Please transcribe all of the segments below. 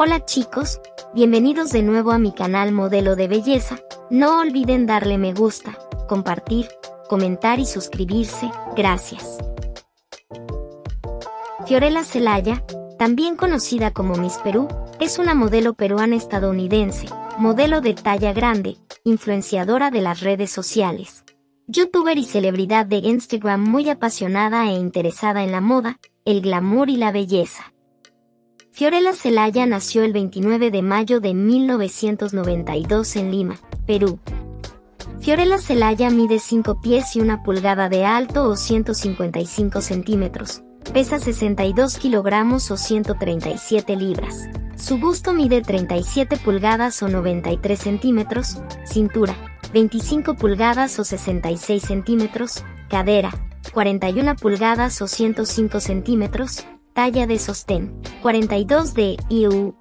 Hola chicos, bienvenidos de nuevo a mi canal Modelo de Belleza. No olviden darle me gusta, compartir, comentar y suscribirse. Gracias. Fiorella Zelaya, también conocida como Miss Perú, es una modelo peruana estadounidense, modelo de talla grande, influenciadora de las redes sociales, youtuber y celebridad de Instagram muy apasionada e interesada en la moda, el glamour y la belleza. Fiorella Zelaya nació el 29 de mayo de 1992 en Lima, Perú. Fiorella Zelaya mide 5 pies y 1 pulgada de alto o 155 centímetros, pesa 62 kilogramos o 137 libras. Su busto mide 37 pulgadas o 93 centímetros, cintura, 25 pulgadas o 66 centímetros, cadera, 41 pulgadas o 105 centímetros, talla de sostén, 42 de IU,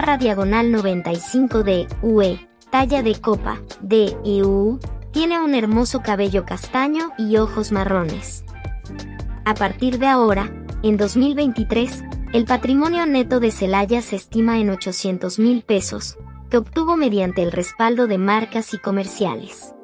/95 de UE, talla de copa, de IU, tiene un hermoso cabello castaño y ojos marrones. A partir de ahora, en 2023, el patrimonio neto de Zelaya se estima en 800,000 pesos, que obtuvo mediante el respaldo de marcas y comerciales.